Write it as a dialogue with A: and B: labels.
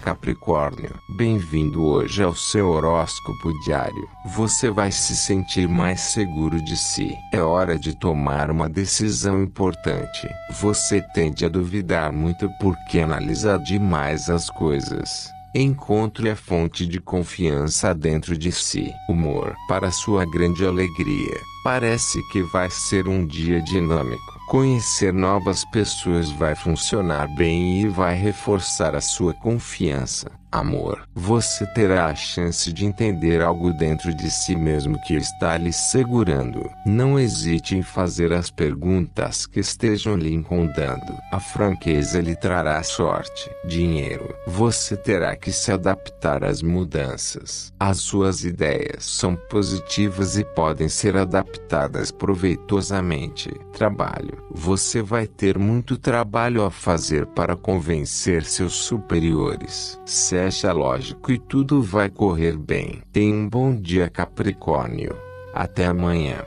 A: Capricórnio. Bem-vindo hoje ao seu horóscopo diário. Você vai se sentir mais seguro de si. É hora de tomar uma decisão importante. Você tende a duvidar muito porque analisa demais as coisas. Encontre a fonte de confiança dentro de si. Humor. Para sua grande alegria, parece que vai ser um dia dinâmico. Conhecer novas pessoas vai funcionar bem e vai reforçar a sua confiança. Amor. Você terá a chance de entender algo dentro de si mesmo que está lhe segurando. Não hesite em fazer as perguntas que estejam lhe incomodando. A franqueza lhe trará sorte. Dinheiro. Você terá que se adaptar às mudanças. As suas ideias são positivas e podem ser adaptadas proveitosamente. Trabalho. Você vai ter muito trabalho a fazer para convencer seus superiores. Seja lógico e tudo vai correr bem. Tenha um bom dia, Capricórnio. Até amanhã.